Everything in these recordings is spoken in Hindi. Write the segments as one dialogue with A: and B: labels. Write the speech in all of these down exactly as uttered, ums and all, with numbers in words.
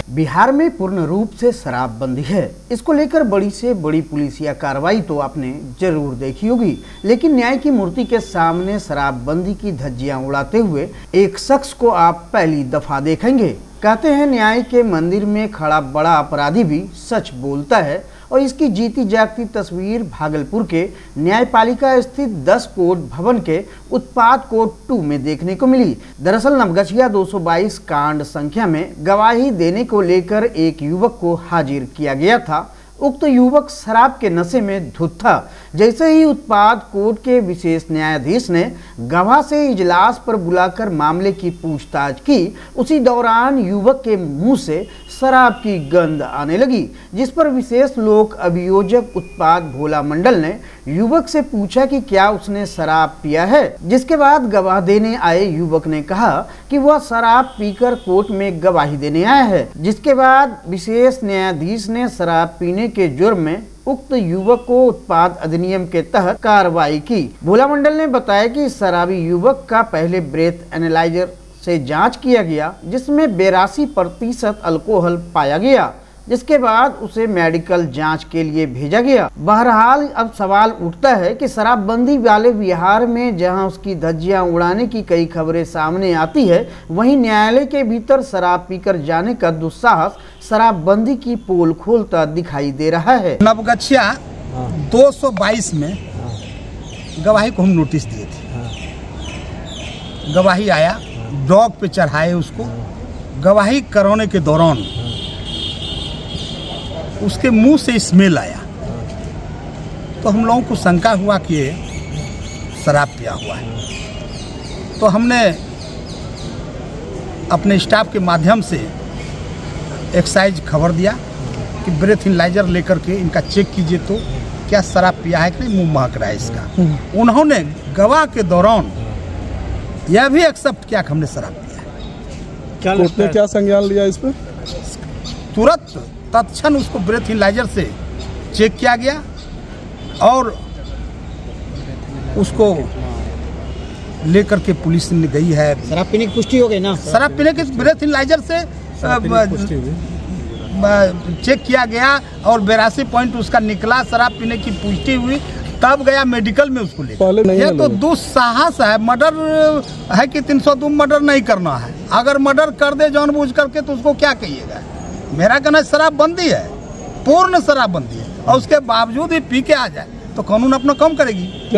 A: बिहार में पूर्ण रूप से शराबबंदी है। इसको लेकर बड़ी से बड़ी पुलिसिया कार्रवाई तो आपने जरूर देखी होगी, लेकिन न्याय की मूर्ति के सामने शराबबंदी की धज्जियां उड़ाते हुए एक शख्स को आप पहली दफा देखेंगे। कहते हैं न्याय के मंदिर में खड़ा बड़ा अपराधी भी सच बोलता है, और इसकी जीती जागती तस्वीर भागलपुर के न्यायपालिका स्थित दस कोर्ट भवन के उत्पाद कोर्ट टू में देखने को मिली। दरअसल नवगछिया दो सौ बाईस कांड संख्या में गवाही देने को लेकर एक युवक को हाजिर किया गया था। उक्त युवक शराब के नशे में धुत था। जैसे ही उत्पाद कोर्ट के विशेष न्यायाधीश ने गवाह से इजलास पर बुलाकर मामले की पूछताछ की, उसी दौरान युवक के मुंह से शराब की गंध आने लगी, जिस पर विशेष लोक अभियोजक उत्पाद भोला मंडल ने युवक से पूछा कि क्या उसने शराब पिया है। जिसके बाद गवाह देने आए युवक ने कहा कि वह शराब पीकर कोर्ट में गवाही देने आया है। जिसके बाद विशेष न्यायाधीश ने शराब पीने के जुर्म में उक्त युवक को उत्पाद अधिनियम के तहत कार्रवाई की। भोला मंडल ने बताया कि शराबी युवक का पहले ब्रेथ एनालाइजर से जांच किया गया, जिसमें बेरासी प्रतिशत अल्कोहल पाया गया, जिसके बाद उसे मेडिकल जांच के लिए भेजा गया। बहरहाल अब सवाल उठता है कि शराबबंदी वाले बिहार में जहां उसकी धज्जियां उड़ाने की कई खबरें सामने आती है, वहीं न्यायालय के भीतर शराब पीकर जाने का दुस्साहस शराबबंदी की पोल खोलता दिखाई दे रहा है।
B: नवगछिया दो सौ बाईस में गवाही को हम नोटिस दिए थे। गवाही आया, डॉग पे चढ़ाए उसको। गवाही कराने के दौरान उसके मुंह से स्मेल आया, तो हम लोगों को शंका हुआ कि ये शराब पिया हुआ है। तो हमने अपने स्टाफ के माध्यम से एक्साइज खबर दिया कि ब्रेथ एनालाइजर लेकर के इनका चेक कीजिए तो क्या शराब पिया है कि नहीं, मुंह महक रहा है इसका। उन्होंने गवाह के दौरान यह भी एक्सेप्ट किया कि हमने शराब पिया है।
C: क्या कोर्ट ने क्या संज्ञान लिया इस पर?
B: तुरंत तत्क्षण उसको ब्रेथ एनालाइजर से चेक किया गया और उसको लेकर के पुलिस ने गई है।
A: शराब पीने की पुष्टि हो गई ना?
B: शराब पीने के ब्रेथ एनालाइजर से चेक किया गया और बेरासी पॉइंट उसका निकला, शराब पीने की पुष्टि हुई, तब गया मेडिकल में उसको लेकर। ये तो दुस्साहस है। मर्डर है कि तीन सौ दो मर्डर नहीं करना है। अगर मर्डर कर दे जानबूझ करके तो उसको क्या कहिएगा। मेरा कहना शराबबंदी है, पूर्ण शराबबंदी है, और उसके बावजूद ही पी के आ जाए तो कानून अपना काम करेगी।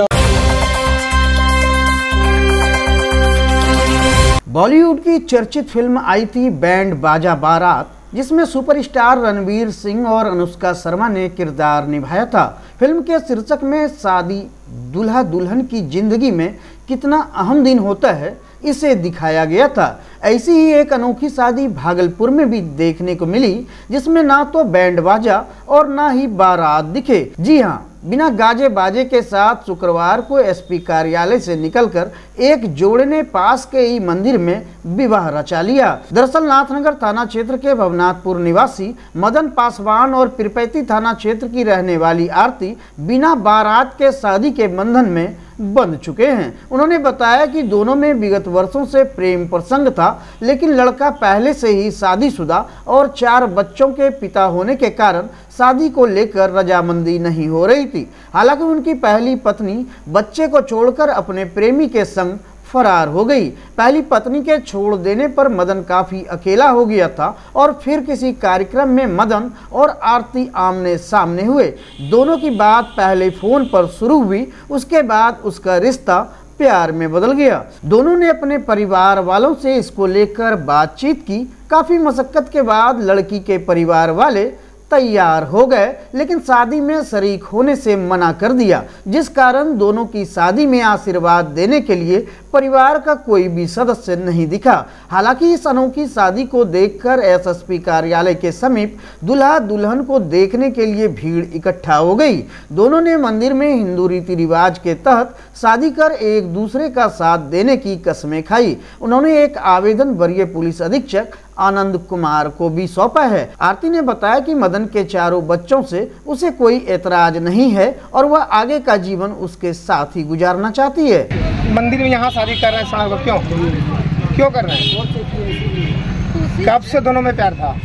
A: बॉलीवुड की चर्चित फिल्म आई थी बैंड बाजा बारात, जिसमें सुपरस्टार रणवीर सिंह और अनुष्का शर्मा ने किरदार निभाया था। फिल्म के शीर्षक में शादी दूल्हा दुल्हन की जिंदगी में कितना अहम दिन होता है, इसे दिखाया गया था। ऐसी ही एक अनोखी शादी भागलपुर में भी देखने को मिली, जिसमें ना तो बैंड बाजा और ना ही बारात दिखे। जी हाँ, बिना गाजे बाजे के साथ शुक्रवार को एसपी कार्यालय से निकलकर एक जोड़े ने पास के ही मंदिर में विवाह रचा लिया। दरअसल नाथनगर थाना क्षेत्र के भवनाथपुर निवासी मदन पासवान और पिरपैती थाना क्षेत्र की रहने वाली आरती बिना बारात के शादी के बंधन में बंध चुके हैं। उन्होंने बताया कि दोनों में विगत वर्षों से प्रेम प्रसंग था, लेकिन लड़का पहले से ही शादीशुदा और चार बच्चों के पिता होने के कारण शादी को लेकर रजामंदी नहीं हो रही थी। हालांकि उनकी पहली पत्नी बच्चे को छोड़कर अपने प्रेमी के संग फरार हो गई। पहली पत्नी के छोड़ देने पर मदन काफी अकेला हो गया था और फिर किसी कार्यक्रम में मदन और आरती आमने सामने हुए। दोनों की बात पहले फोन पर शुरू हुई, उसके बाद उसका रिश्ता प्यार में बदल गया। दोनों ने अपने परिवार वालों से इसको लेकर बातचीत की। काफी मशक्कत के बाद लड़की के परिवार वाले तैयार हो गए, लेकिन शादी में शरीक होने से मना कर दिया, जिस कारण दोनों की शादी में आशीर्वाद देने के लिए परिवार का कोई भी सदस्य नहीं दिखा। हालांकि इस अनोखी शादी को देखकर एसएसपी कार्यालय के समीप दूल्हा दुल्हन को देखने के लिए भीड़ इकट्ठा हो गई। दोनों ने मंदिर में हिंदू रीति रिवाज के तहत शादी कर एक दूसरे का साथ देने की कसमें खाई। उन्होंने एक आवेदन वरीय पुलिस अधीक्षक आनंद कुमार को भी सौंपा है। आरती ने बताया कि मदन के चारों बच्चों से उसे कोई एतराज नहीं है और वह आगे का जीवन उसके साथ ही गुजारना चाहती है।
D: मंदिर में यहाँ शादी कर रहे हैं साहब, क्यों क्यों कर रहे हैं? कब से दोनों में प्यार था?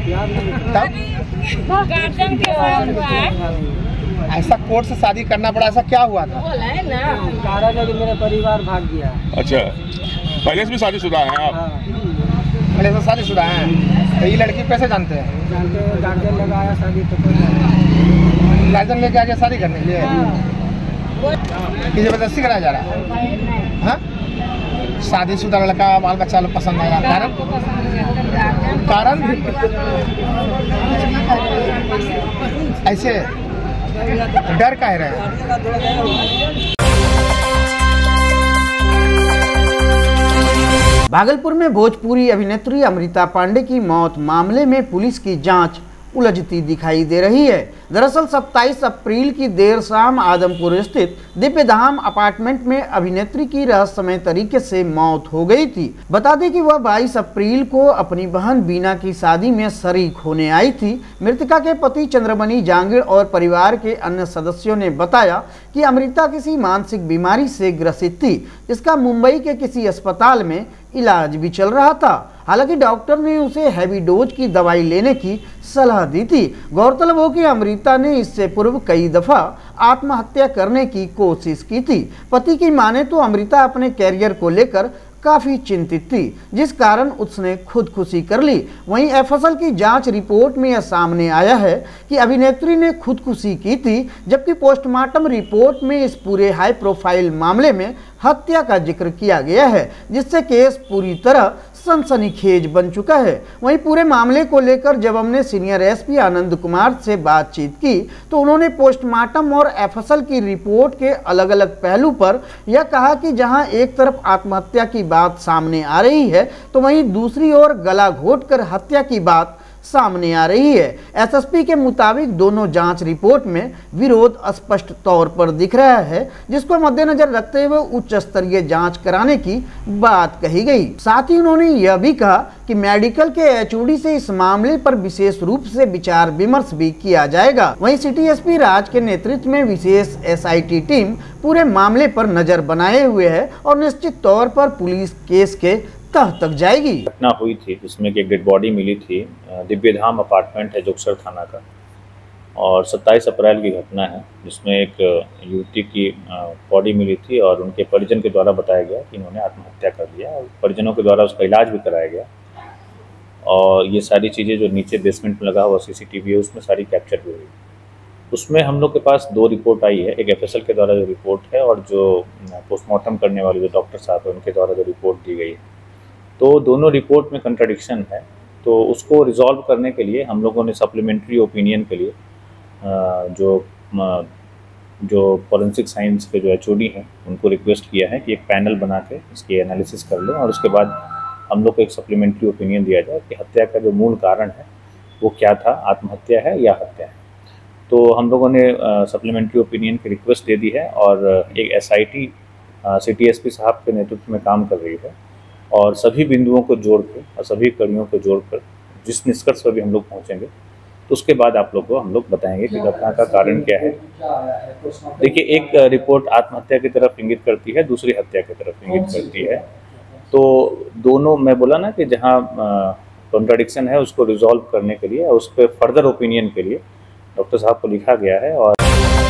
E: गार्जियन के साथ हुआ है।
D: ऐसा कोर्ट से शादी करना पड़ा, ऐसा क्या हुआ था?
F: कारण है कि मेरा परिवार भाग गया।
G: अच्छा, पहले से भी शादीशुदा हैं आप?
D: पहले से शादीशुदा हैं। तो ये लड़की कैसे जानते हैं?
F: जानते हैं, गार्जियन लगाया शादी तो
D: गार्जियन लेके आ गया शादी करने के लिए। जबरदस्ती कराया जा रहा है? हाँ, शादीशुदा लड़का बाल बच्चा लोग पसंद आ रहा। कारण कारण ऐसे डर का है रहे।
A: भागलपुर में भोजपुरी अभिनेत्री अमृता पांडे की मौत मामले में पुलिस की जांच उलझती दिखाई दे रही है। दरअसल सत्ताईस अप्रैल की देर शाम आदमपुर स्थित दिव्यधाम अपार्टमेंट में अभिनेत्री की रहस्यमय तरीके से मौत हो गई थी। बता दें कि वह बाईस अप्रैल को अपनी बहन बीना की शादी में शरीक होने आई थी। मृतका के पति चंद्रमणि जांगिड़ और परिवार के अन्य सदस्यों ने बताया कि अमृता किसी मानसिक बीमारी से ग्रसित थी, जिसका मुंबई के किसी अस्पताल में इलाज भी चल रहा था। हालांकि डॉक्टर ने उसे हैवी डोज की दवाई लेने की सलाह दी थी। गौरतलब हो कि अमृता ने इससे पूर्व कई दफा आत्महत्या करने की कोशिश की थी। पति की माने तो अमृता अपने कैरियर को लेकर काफी चिंतित थी, जिस कारण उसने खुदकुशी कर ली। वहीं एफएसएल की जांच रिपोर्ट में यह सामने आया है कि अभिनेत्री ने खुदकुशी की थी, जबकि पोस्टमार्टम रिपोर्ट में इस पूरे हाई प्रोफाइल मामले में हत्या का जिक्र किया गया है, जिससे केस पूरी तरह सनसनीखेज बन चुका है। वहीं पूरे मामले को लेकर जब हमने सीनियर एसपी आनंद कुमार से बातचीत की तो उन्होंने पोस्टमार्टम और एफएसएल की रिपोर्ट के अलग अलग पहलू पर यह कहा कि जहां एक तरफ आत्महत्या की बात सामने आ रही है तो वहीं दूसरी ओर गला घोटकर हत्या की बात सामने आ रही है। एसएसपी के मुताबिक दोनों जांच रिपोर्ट में विरोध स्पष्ट तौर पर दिख रहा है, जिसको मद्देनजर रखते हुए उच्च स्तरीय जांच कराने की बात कही गई। साथ ही उन्होंने यह भी कहा कि मेडिकल के एचओडी से इस मामले पर विशेष रूप से विचार विमर्श भी किया जाएगा। वहीं सिटी एसपी राज के नेतृत्व में विशेष एसआईटी टीम पूरे मामले पर नजर बनाए हुए है और निश्चित तौर पर पुलिस केस के तह तक जाएगी।
H: घटना हुई थी जिसमें कि एक डेड बॉडी मिली थी। दिव्यधाम अपार्टमेंट है जोगसर थाना का, और सत्ताईस अप्रैल की घटना है जिसमें एक युवती की बॉडी मिली थी और उनके परिजन के द्वारा बताया गया कि इन्होंने आत्महत्या कर लिया और परिजनों के द्वारा उसका इलाज भी कराया गया। और ये सारी चीज़ें जो नीचे बेसमेंट में लगा हुआ सीसीटीवी है उसमें सारी कैप्चर भी हुई। उसमें हम लोग के पास दो रिपोर्ट आई है, एक एफएसएल के द्वारा जो रिपोर्ट है और जो पोस्टमार्टम करने वाले जो डॉक्टर साहब हैं उनके द्वारा जो रिपोर्ट दी गई है। तो दोनों रिपोर्ट में कंट्राडिक्शन है, तो उसको रिजॉल्व करने के लिए हम लोगों ने सप्लीमेंट्री ओपिनियन के लिए जो जो फॉरेंसिक साइंस के जो एचओडी हैं उनको रिक्वेस्ट किया है कि एक पैनल बना के इसकी एनालिसिस कर लें और उसके बाद हम लोग को एक सप्लीमेंट्री ओपिनियन दिया जाए कि हत्या का जो मूल कारण है वो क्या था, आत्महत्या है या हत्या है। तो हम लोगों ने सप्लीमेंट्री ओपिनियन की रिक्वेस्ट दे दी है और एक एसआईटी सिटी एसपी साहब के नेतृत्व में काम कर रही है और सभी बिंदुओं को जोड़कर और सभी कड़ियों को जोड़कर जिस निष्कर्ष पर भी हम लोग पहुंचेंगे तो उसके बाद आप लोग को हम लोग बताएंगे कि घटना का कारण क्या है। देखिए, एक रिपोर्ट आत्महत्या की तरफ इंगित करती है, दूसरी हत्या की तरफ इंगित करती है। तो दोनों, मैं बोला ना कि जहां कॉन्ट्राडिक्शन है उसको रिजॉल्व करने के लिए और उस पर फर्दर ओपिनियन के लिए डॉक्टर साहब को लिखा गया है। और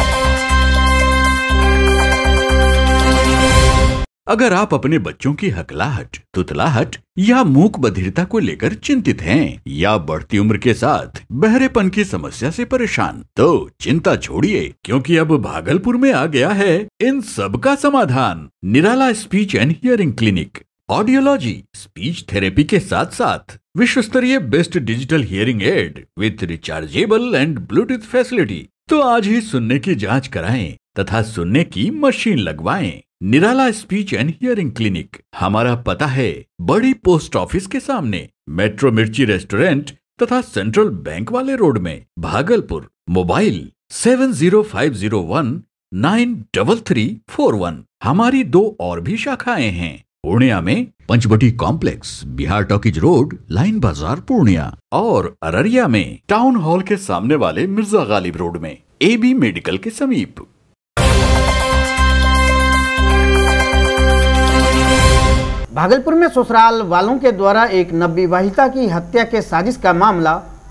I: अगर आप अपने बच्चों की हकलाहट, तुतलाहट या मूक बधिरता को लेकर चिंतित हैं या बढ़ती उम्र के साथ बहरेपन की समस्या से परेशान, तो चिंता छोड़िए, क्योंकि अब भागलपुर में आ गया है इन सब का समाधान। Nirala speech and hearing clinic. Audiology, speech therapy के साथ साथ विश्व स्तरीय best digital hearing aid with rechargeable and Bluetooth facility. तो आज ही सुनने की जांच कराएं तथा सुनने की मशीन लगवाएं। Nirala speech and hearing clinic. हमारा पता है बड़ी पोस्ट ऑफिस के सामने, मेट्रो मिर्ची रेस्टोरेंट तथा सेंट्रल बैंक वाले रोड में, Bhagalpur. Mobile seven zero five zero one nine double three four one. हमारी दो और भी शाखाएं हैं, पूर्णिया में Panchvati complex, Bihar talkies road, line Bazar Purnia, और अररिया में टाउन हॉल के सामने वाले मिर्जा गालिब रोड में, एबी मेडिकल के समीप।
A: भागलपुर में ससुराल वालों के द्वारा एक नवविवाहिता की हत्या के साजिश का मामला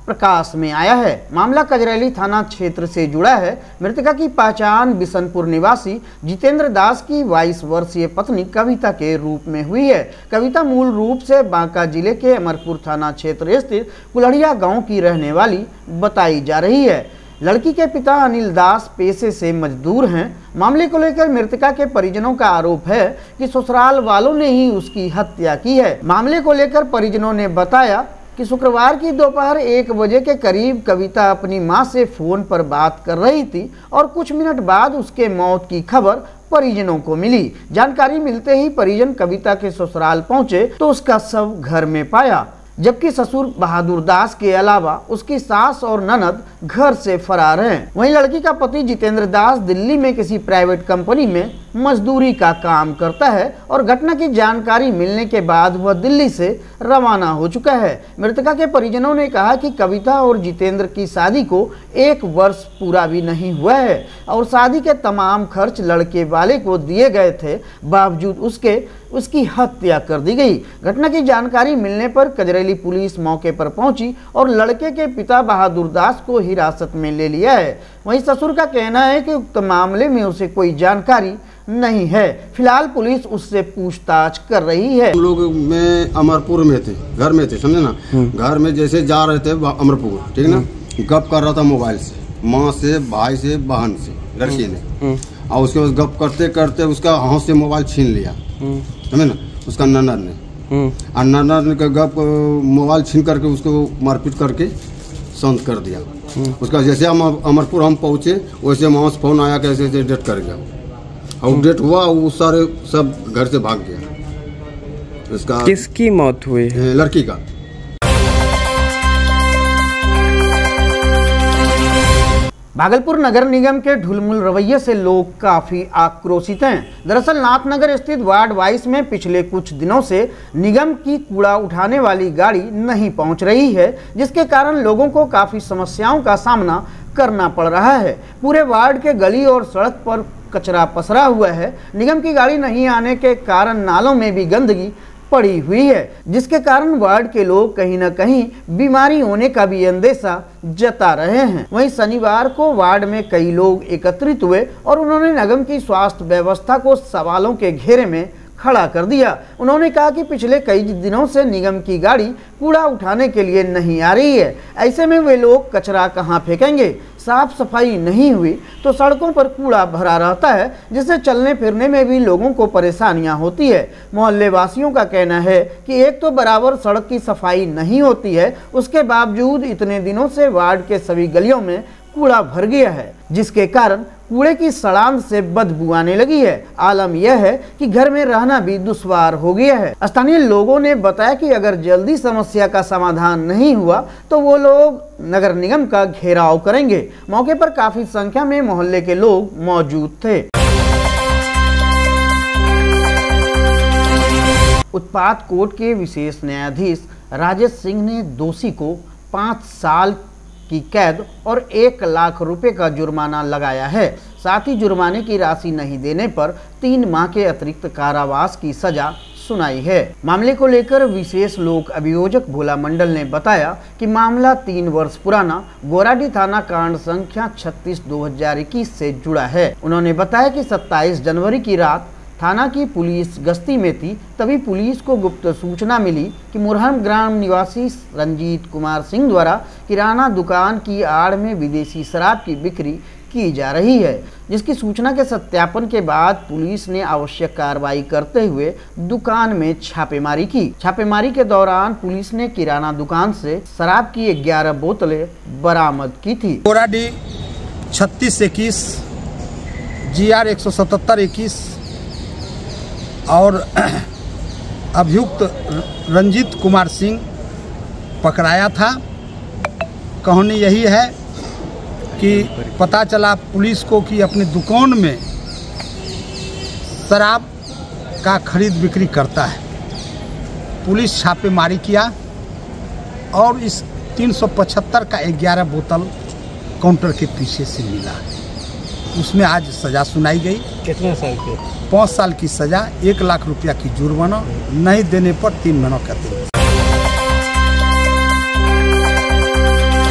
A: प्रकाश में आया है। मामला कजरैली थाना क्षेत्र से जुड़ा है। मृतका की पहचान बिशनपुर निवासी जितेंद्र दास की बाईस वर्षीय पत्नी कविता के रूप में हुई है। कविता मूल रूप से बांका जिले के अमरपुर थाना क्षेत्र स्थित कुलड़िया गांव की रहने वाली बताई जा रही है। लड़की के पिता अनिल दास पेशे से मजदूर हैं। मामले को लेकर मृतका के परिजनों का आरोप है कि ससुराल वालों ने ही उसकी हत्या की है। मामले को लेकर परिजनों ने बताया कि शुक्रवार की दोपहर एक बजे के करीब कविता अपनी मां से फोन पर बात कर रही थी और कुछ मिनट बाद उसके मौत की खबर परिजनों को मिली। जानकारी मिलते ही परिजन कविता के ससुराल पहुंचे तो उसका शव घर में पाया, जबकि ससुर बहादुर दास के अलावा उसकी सास और ननद घर से फरार हैं। वहीं लड़की का पति जितेंद्र दास दिल्ली में किसी प्राइवेट कंपनी में मजदूरी का काम करता है और घटना की जानकारी मिलने के बाद वह दिल्ली से रवाना हो चुका है। मृतका के परिजनों ने कहा कि कविता और जितेंद्र की शादी को एक वर्ष पूरा भी नहीं हुआ है और शादी के तमाम खर्च लड़के वाले को दिए गए थे, बावजूद उसके उसकी हत्या कर दी गई। घटना की जानकारी मिलने पर कजरैली पुलिस मौके पर पहुंची और लड़के के पिता बहादुर दास को हिरासत में ले लिया है। वहीं ससुर का कहना है कि उक्त मामले में उसे कोई जानकारी नहीं है। फिलहाल पुलिस उससे पूछताछ कर रही है।
J: हम लोग में अमरपुर में थे, घर में थे, समझे ना। घर में जैसे जा रहे थे अमरपुर, ठीक ना, गप कर रहा था मोबाइल से, माँ से, भाई से, बहन से, लड़की ने, और उसके बाद गप करते करते उसका हाथ से मोबाइल छीन लिया, समझे ना, उसका ननद ने। और ननद ने गप मोबाइल छीन करके उसको मारपीट करके शांत कर दिया। उसका जैसे हम अमरपुर हम पहुँचे वैसे वहाँ से फोन आया कैसे डेट कर गया, और डेट हुआ वो सारे सब घर से भाग गया। इसका
K: किसकी मौत हुई?
J: लड़की का।
A: भागलपुर नगर निगम के ढुलमुल रवैये से लोग काफी आक्रोशित हैं। दरअसल नाथनगर स्थित वार्ड बाईस में पिछले कुछ दिनों से निगम की कूड़ा उठाने वाली गाड़ी नहीं पहुंच रही है, जिसके कारण लोगों को काफी समस्याओं का सामना करना पड़ रहा है। पूरे वार्ड के गली और सड़क पर कचरा पसरा हुआ है। निगम की गाड़ी नहीं आने के कारण नालों में भी गंदगी पड़ी हुई है, जिसके कारण वार्ड के लोग कहीं न कहीं बीमारी होने का भी अंदेशा जता रहे हैं। वहीं शनिवार को वार्ड में कई लोग एकत्रित हुए और उन्होंने निगम की स्वास्थ्य व्यवस्था को सवालों के घेरे में खड़ा कर दिया। उन्होंने कहा कि पिछले कई दिनों से निगम की गाड़ी कूड़ा उठाने के लिए नहीं आ रही है। ऐसे में वे लोग कचरा कहाँ फेंकेंगे? साफ सफाई नहीं हुई तो सड़कों पर कूड़ा भरा रहता है, जिससे चलने फिरने में भी लोगों को परेशानियां होती है। मोहल्ले वासियों का कहना है कि एक तो बराबर सड़क की सफाई नहीं होती है, उसके बावजूद इतने दिनों से वार्ड के सभी गलियों में कूड़ा भर गया है, जिसके कारण कूड़े की सड़ांध से बदबू आने लगी है। आलम यह है कि घर में रहना भी दुश्वार हो गया है। स्थानीय लोगों ने बताया कि अगर जल्दी समस्या का समाधान नहीं हुआ तो वो लोग नगर निगम का घेराव करेंगे। मौके पर काफी संख्या में मोहल्ले के लोग मौजूद थे। उत्पाद कोर्ट के विशेष न्यायाधीश राजेश सिंह ने दोषी को पाँच साल की कैद और एक लाख रुपए का जुर्माना लगाया है। साथ ही जुर्माने की राशि नहीं देने पर तीन माह के अतिरिक्त कारावास की सजा सुनाई है। मामले को लेकर विशेष लोक अभियोजक भोला मंडल ने बताया कि मामला तीन वर्ष पुराना गोराडी थाना कांड संख्या छत्तीस दो हजार इक्कीस से जुड़ा है। उन्होंने बताया कि सत्ताईस जनवरी की रात थाना की पुलिस गश्ती में थी, तभी पुलिस को गुप्त सूचना मिली कि मुरहम ग्राम निवासी रंजीत कुमार सिंह द्वारा किराना दुकान की आड़ में विदेशी शराब की बिक्री की जा रही है, जिसकी सूचना के सत्यापन के बाद पुलिस ने आवश्यक कार्रवाई करते हुए दुकान में छापेमारी की। छापेमारी के दौरान पुलिस ने किराना दुकान से शराब की ग्यारह बोतलें बरामद की थी।
B: गोराडी छत्तीस इक्कीस जी आर एक सौ सतहत्तर इक्कीस और अभियुक्त रंजीत कुमार सिंह पकड़ाया था। कहानी यही है कि पता चला पुलिस को कि अपनी दुकान में शराब का खरीद बिक्री करता है। पुलिस छापेमारी किया और इस तीन सौ पचहत्तर का ग्यारह बोतल काउंटर के पीछे से मिला। उसमें आज सजा सुनाई गई।
K: कितने साल की?
B: पाँच साल की सजा, एक लाख रुपया की जुर्माना, नहीं देने पर तीन महीनों का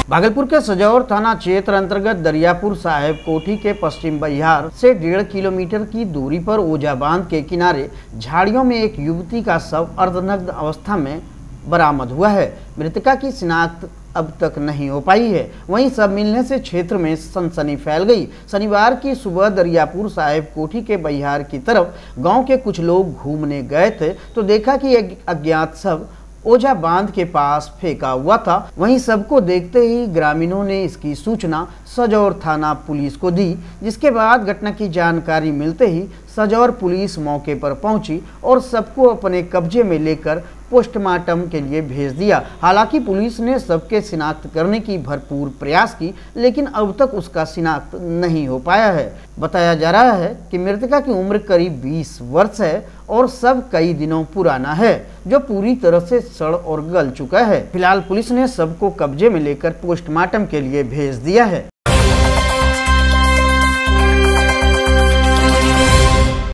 A: भागलपुर के सजौर थाना क्षेत्र अंतर्गत दरियापुर साहेब कोठी के पश्चिम बिहार से डेढ़ किलोमीटर की दूरी पर ओझा बांध के किनारे झाड़ियों में एक युवती का शव अर्धनग्न अवस्था में बरामद हुआ है। मृतका की शिनाख्त अब तक नहीं हो पाई है। वहीं सब मिलने से क्षेत्र में सनसनी फैल गई। शनिवार की सुबह दरियापुर साहेब कोठी के बिहार की तरफ गांव के कुछ लोग घूमने गए थे तो देखा कि एक अज्ञात शव ओझा बांध के पास फेंका हुआ था। वहीं सबको देखते ही ग्रामीणों ने इसकी सूचना सजौर थाना पुलिस को दी, जिसके बाद घटना की जानकारी मिलते ही सजौर पुलिस मौके पर पहुंची और सबको अपने कब्जे में लेकर पोस्टमार्टम के लिए भेज दिया। हालांकि पुलिस ने सबके शिनाख्त करने की भरपूर प्रयास की, लेकिन अब तक उसका शिनाख्त नहीं हो पाया है। बताया जा रहा है कि मृतका की उम्र करीब बीस वर्ष है और सब कई दिनों पुराना है, जो पूरी तरह से सड़ और गल चुका है। फिलहाल पुलिस ने सबको कब्जे में लेकर पोस्टमार्टम के लिए भेज दिया है।